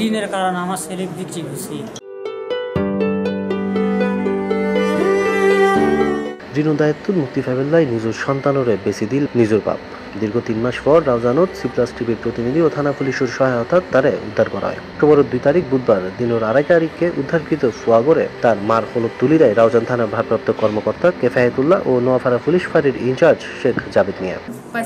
টিনের কারণে আমার ছেলে বিক্রি করছি। রিনু দায়িত্বর মুক্তি ফেবেল্লাই নিজের সন্তানরে বেশি দিল নিজের বাপ। দীর্ঘ 3 মাস পর রাউজানত সিপ্লাস টিভির প্রতিনিধি ও থানা পুলিশের সহায়তায় তারে উদ্ধার করা হয়। অক্টোবর 2 তারিখ বুধবার দিনের 2:30 তারিখে উদ্ধারকৃত ফুয়াগরে তার মার হলুদ তুলি দেয় রাউজান থানার ভারপ্রাপ্ত কর্মকর্তা কেফায়েতুল্লাহ ও নোয়াপাড়া পুলিশ ফাঁড়ির ইনচার্জ শেখ জাবেদ মিয়া।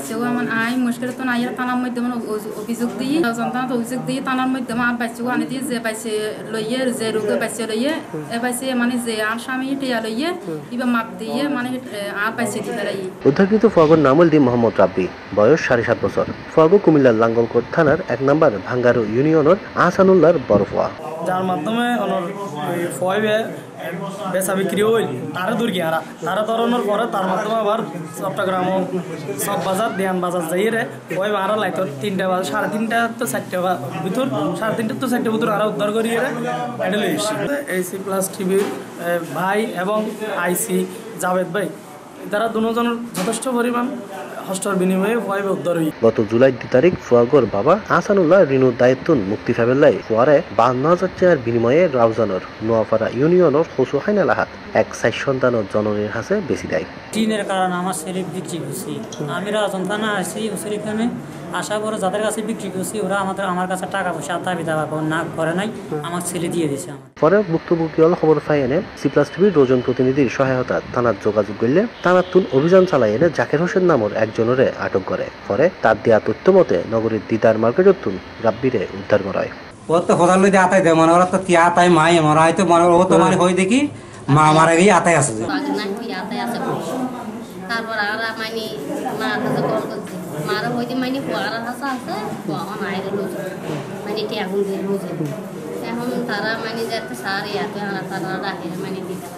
অভিযোগ দিয়ে অভিযোগ দিয়ে থানার মাধ্যমে আর বাচ্চা আনে দিয়ে যে বাইসে লইয়ে যে রোগে বাইসে লইয়ে এ বাইসে মানে যে আর স্বামী টিয়া লইয়ে এবার মাপ দিয়ে মানে আর বাইসে দিতে লাই। উদ্ধারকৃত ফুয়াগর নাম হল মোহাম্মদ রাব্বি, বয়স 7.5 বছর। ফুয়াগো কুমিল্লার লাঙ্গলকোট থানার 1 নম্বর ভাঙ্গারু ইউনিয়নের আহসানুল্লাহর বড় ফুয়া, যার মাধ্যমে ফয়বে বেচা বিক্রি হইল তারা দূর গিয়ারা তারা ধরনের পরে তার মাধ্যমে আবার চট্টগ্রাম সব বাজার দেয়ান বাজার যাইয়ে ওই আরো লাইতো 3টা বাজার 3:30 তো 4টা ভিতর 3:30 তো 4টা ভিতর আরো উদ্ধার করিয়ে এটা লই এসেছি। এই সিপ্লাস টিভির ভাই এবং আইসি জাবেদ ভাই তারা দুজনের যথেষ্ট পরিমাণ হস্টার বিনিময়ে ভয়ে উদ্ধার হই। গত জুলাই 2 তারিখ ফুয়াগর বাবা আহসানুল্লাহ রিনুর দায়িত্ব মুক্তি ফেবেল্লাই ফুয়ারে 52,000 টাকার বিনিময়ে রাউজানোর নোয়াপাড়া ইউনিয়নের হোসুহাইন আলাহাত এক 4 সন্তানের জননীর হাতে বেশি দেয়। টিনের কারণে আমার ছেলে বিক্রি করছি। আমি রাউজান থানা আসি, এখানে আসার পরে যাদের কাছে বিক্রি করছি ওরা আমার কাছে টাকা পয়সা দাবি দাবা না করে নাই, আমার ছেলে দিয়ে দিয়েছে। পরে ভুক্তভোগী খবর পাই এনে সিপ্লাস টিভির রোজন প্রতিনিধির সহায়তা থানার যোগাযোগ করলে থানাতুন অভিযান চালাই এনে জাকির হোসেন নামের একজনের আটক করে। পরে তার দেওয়া তথ্য মতে নগরীর দিদার মার্কেটতুন রাব্বিরে উদ্ধার করা হয়। ও তো হোদাল লইতে আতাই দেয় মানে ওরা তো তিয়া আতাই মাই মারা হয়তো মানে ও তো মানে হই দেখি মা মারা গিয়ে আতাই আছে তারপর আর মানে মার কাছে কল করছি মার হইতে মানে কুয়ার হাসা আছে নাই মানে এখন দিয়ে রোজে এখন তারা মানে যাতে সারে এত তারা রাখে মানে দিতে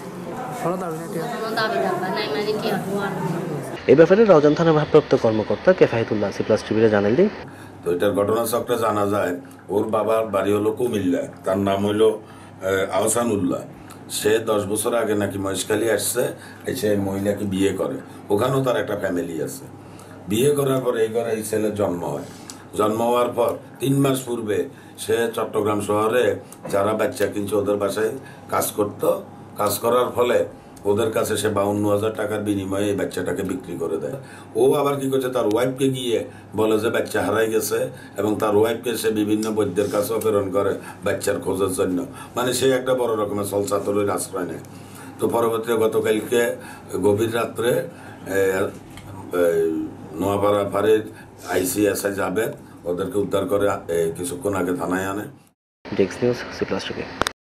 এই ব্যাপারে রাউজান থানার ভারপ্রাপ্ত কর্মকর্তা কেফায়েতুল্লাহ সিপ্লাস টিভিরে জানালেন, তো এটার ঘটনা চক্রে জানা যায় ওর বাবার বাড়ি হলো কুমিল্লা, তার নাম হইল আহসানুল্লাহ। সে 10 বছর আগে নাকি মহেশখালী আসছে, এসে মহিলাকে বিয়ে করে। ওখানেও তার একটা ফ্যামিলি আছে। বিয়ে করার পর এই ঘরে এই ছেলের জন্ম হয়। জন্ম হওয়ার পর 3 মাস পূর্বে সে চট্টগ্রাম শহরে যারা বাচ্চা কিনছে ওদের বাসায় কাজ করত। কাজ করার ফলে ওদের কাছে সে 52,000 টাকার বিনিময়ে এই বাচ্চাটাকে বিক্রি করে দেয়। ও আবার কি করছে, তার ওয়াইফকে গিয়ে বলে যে বাচ্চা হারাই গেছে, এবং তার ওয়াইফকে সে বিভিন্ন বৈদ্যের কাছেও প্রেরণ করে বাচ্চার খোঁজার জন্য। মানে সে একটা বড় রকমের ছলচাতুরির আশ্রয় নেয়। তো পরবর্তীতে গতকালকে গভীর রাত্রে নোয়াপাড়া ফাঁড়ির ICSI যাবেন, ওদেরকে উদ্ধার করে কিছুক্ষণ আগে থানায় আনে। Desk news C plus TV.